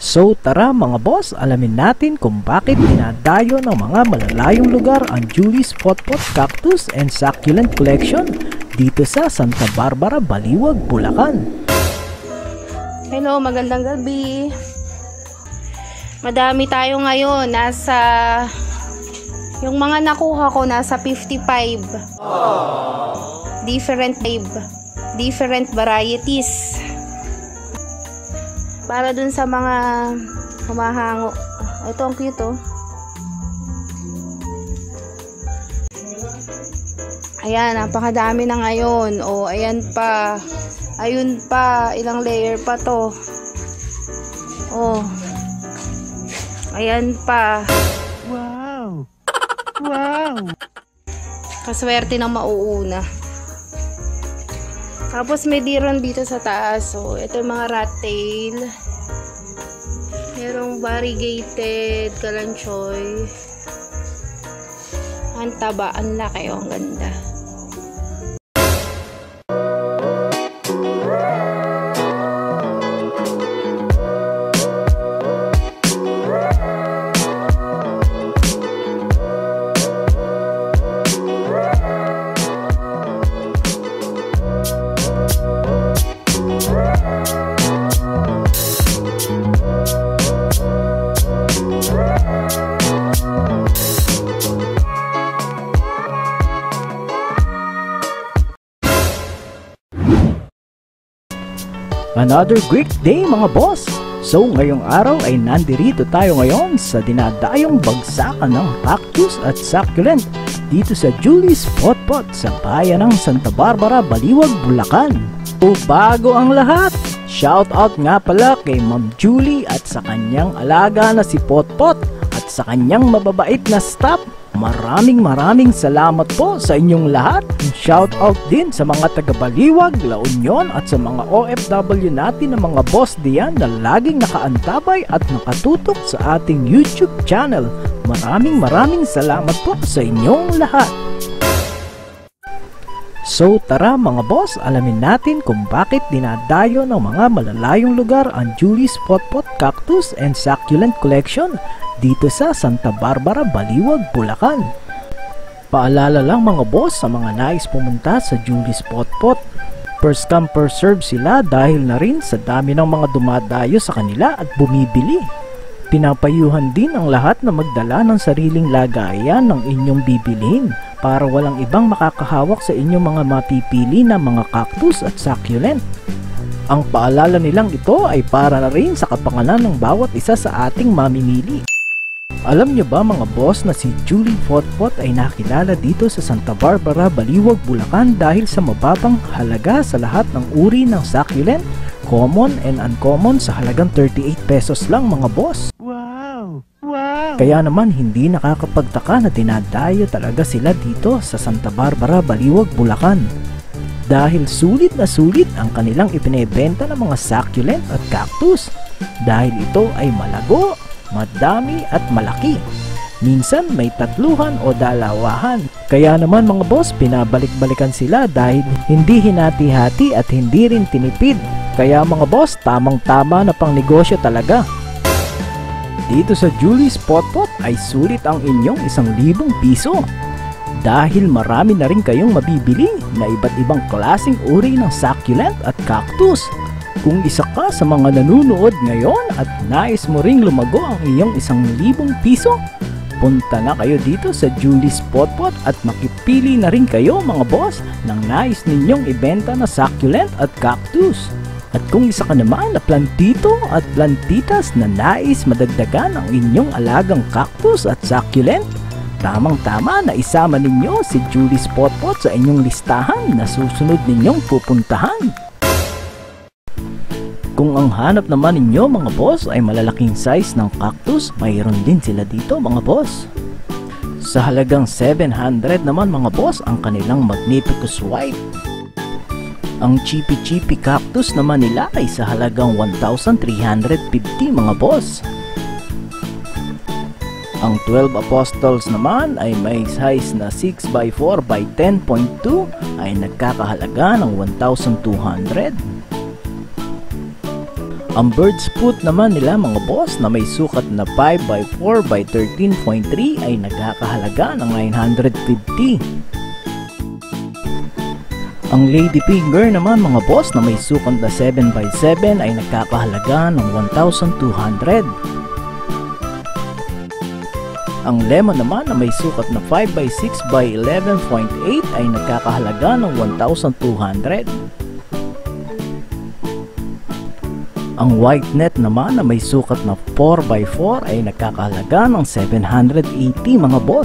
So tara mga boss, alamin natin kung bakit dinadayo ng mga malalayong lugar ang Julie's Potpot Cactus and Succulent Collection dito sa Santa Barbara, Baliwag, Bulacan. Hello, magandang gabi. Madami tayo ngayon, yung mga nakuha ko nasa 55. Different varieties. Para dun sa mga humahango. Ito ang cute oh. Ayan, napakadami na ngayon. Oh, ayan pa. Ayun pa, ilang layer pa to. Oh. Ayan pa. Wow. Wow. Kaswerte na mauuna. Tapos may diron dito sa taas. So, ito yung mga rat tail. Merong variegated kalanchoy. Ang taba, ang laki oh, ang ganda. Another great day mga boss! So ngayong araw ay nandirito tayo ngayon sa dinadayong bagsakan ng cactus at succulent dito sa Julie's Potpot sa bayan ng Santa Barbara, Baliwag, Bulacan. O bago ang lahat, shout out nga pala kay Ma'am Julie at sa kanyang alaga na si Potpot at sa kanyang mababait na staff. Maraming salamat po sa inyong lahat. Shout out din sa mga taga-Baliwag, La Union at sa mga OFW natin na mga boss diyan na laging nakaantabay at nakatutok sa ating YouTube channel. Maraming salamat po sa inyong lahat. So tara mga boss, alamin natin kung bakit dinadayo ng mga malalayong lugar ang Julie's Potpot Cactus and Succulent Collection dito sa Santa Barbara, Baliwag, Bulacan. Paalala lang mga boss sa mga nais pumunta sa Julie's Potpot. First come first serve sila dahil na rin sa dami ng mga dumadayo sa kanila at bumibili. Pinapayuhan din ang lahat na magdala ng sariling lagayan ng inyong bibilhin para walang ibang makakahawak sa inyong mga mapipili na mga cactus at succulent. Ang paalala nilang ito ay para na rin sa kapakanan ng bawat isa sa ating mamimili. Alam nyo ba mga boss na si Julie Potpot ay nakilala dito sa Santa Barbara, Baliwag, Bulacan dahil sa mababang halaga sa lahat ng uri ng succulent, common and uncommon sa halagang 38 pesos lang mga boss. Wow! Wow! Kaya naman hindi nakakapagtaka na dinadayo talaga sila dito sa Santa Barbara, Baliwag, Bulacan. Dahil sulit na sulit ang kanilang ipinebenta ng mga succulent at cactus. Dahil ito ay malago, madami at malaki. Minsan may tatluhan o dalawahan. Kaya naman mga boss, pinabalik-balikan sila dahil hindi hinati-hati at hindi rin tinipid. Kaya mga boss, tamang-tama na pang negosyo talaga. Dito sa Julie's Potpot ay sulit ang inyong 1,000 piso. Dahil marami na rin kayong mabibili na iba't ibang klaseng uri ng succulent at cactus. Kung isa ka sa mga nanunood ngayon at nais mo ring lumago ang iyong 1,000 piso, punta na kayo dito sa Julie's Potpot at makipili na rin kayo mga boss ng nais ninyong ibenta na succulent at cactus. At kung isa ka naman na plantito at plantitas na nais madagdagan ang inyong alagang cactus at succulent, tamang-tama na isama ninyo si Julie's Potpot sa inyong listahan na susunod ninyong pupuntahan. Kung ang hanap naman ninyo mga boss ay malalaking size ng cactus, mayroon din sila dito mga boss. Sa halagang 700 naman mga boss ang kanilang Magnificus White. Ang Chippy Cactus naman nila ay sa halagang 1,350 mga boss. Ang 12 Apostles naman ay may size na 6x4 by 10.2 ay nagkakahalaga ng 1,200. Ang bird's foot naman nila mga boss na may sukat na 5x4x13.3 ay nagkakahalaga ng 950. Ang ladyfinger naman mga boss na may sukat na 7x7 ay nagkakahalaga ng 1,200. Ang lemon naman na may sukat na 5x6x11.8 ay nagkakahalaga ng 1,200. Ang white net naman na may sukat na 4x4 ay nagkakahalaga ng 780 mga boss.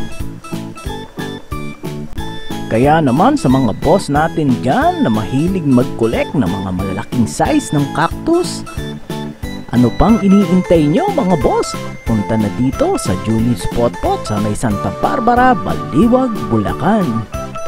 Kaya naman sa mga boss natin dyan na mahilig mag-collect ng mga malalaking size ng cactus, ano pang iniintay nyo mga boss? Punta na dito sa Julie's Potpot sa may Santa Barbara, Baliwag, Bulacan.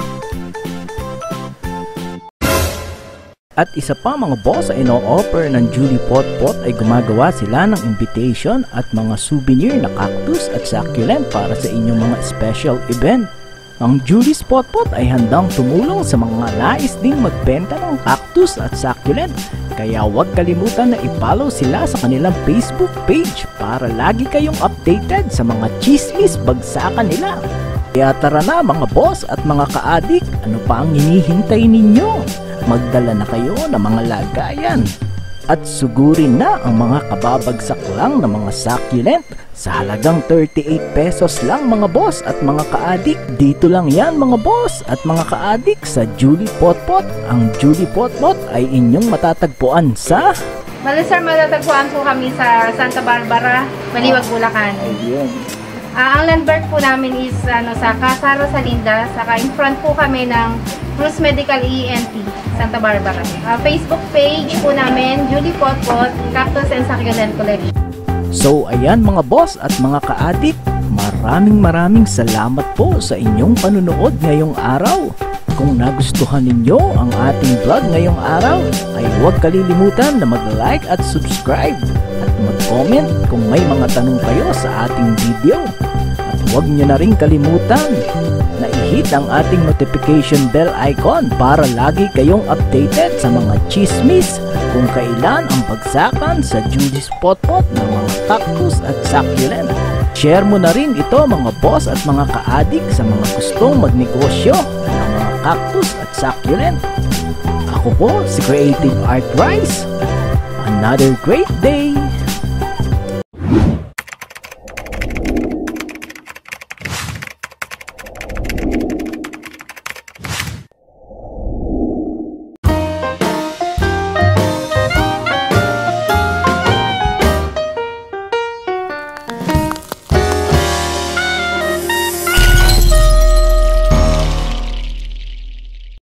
At isa pa mga boss ay ino-offer ng Julie Potpot ay gumagawa sila ng invitation at mga souvenir na cactus at succulent para sa inyong mga special event. Ang Julie's Potpot ay handang tumulong sa mga nais ding magbenta ng cactus at succulent. Kaya huwag kalimutan na i-follow sila sa kanilang Facebook page para lagi kayong updated sa mga chismis bagsakan nila. Kaya tara na mga boss at mga ka-adik, ano pa ang hinihintay ninyo? Magdala na kayo ng mga lagayan at sugurin na ang mga kababagsak lang na mga succulent sa halagang 38 pesos lang mga boss at mga ka-adik. Dito lang yan mga boss at mga ka-adik sa Julie Potpot. Ang Julie Potpot ay inyong matatagpuan sa Sir, matatagpuan po kami sa Santa Barbara, Baliwag, Bulacan. Ang landmark po namin is sa Casa Rosalinda, saka in front po kami ng Bruce Medical ENT, Santa Barbara. Facebook page po namin, Julie Potpot, Cactus and Succulent Collection. So ayan mga boss at mga ka-adik, maraming salamat po sa inyong panunood ngayong araw. Kung nagustuhan ninyo ang ating vlog ngayong araw, ay huwag kalilimutan na mag-like at subscribe at mag-comment kung may mga tanong kayo sa ating video. At huwag nyo na rin kalimutan na i-hit ang ating notification bell icon para lagi kayong updated sa mga chismis kung kailan ang bagsakan sa Julie's Potpot ng mga cactus at succulent. Share mo na rin ito mga boss at mga ka-adik sa mga gustong magnegosyo ng mga cactus at succulent. Ako po si Creative Art Rice. Another great day!